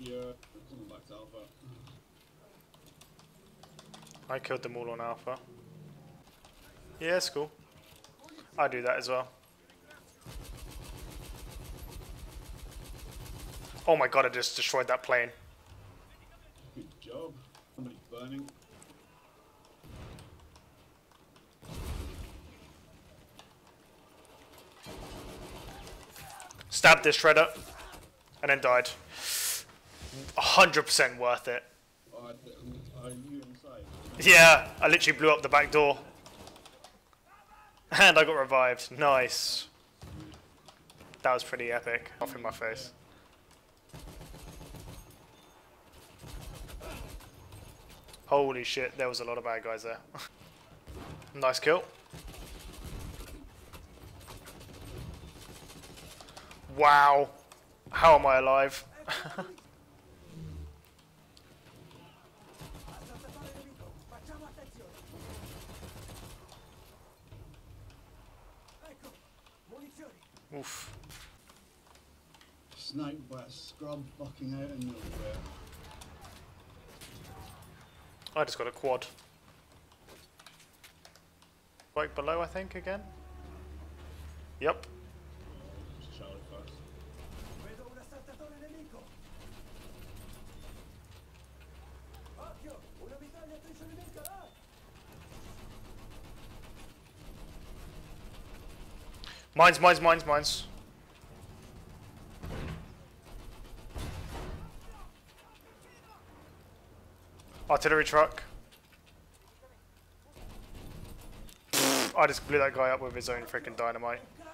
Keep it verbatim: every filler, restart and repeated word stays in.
Yeah, someone back to Alpha. I killed them all on Alpha. Yeah, it's cool. I do that as well. Oh my god, I just destroyed that plane. Good job. Somebody's burning. Stabbed this shredder and then died. one hundred percent worth it. Oh, are you inside? Yeah, I literally blew up the back door. And I got revived. Nice. That was pretty epic. Off in my face. Holy shit, there was a lot of bad guys there. Nice kill. Wow. How am I alive? Oof. Sniped by a scrub fucking out of nowhere. I just got a quad. Right below, I think, again? Yep. Just Charlie first. Mines, mines, mines, mines. Artillery truck. Pfft, I just blew that guy up with his own freaking dynamite.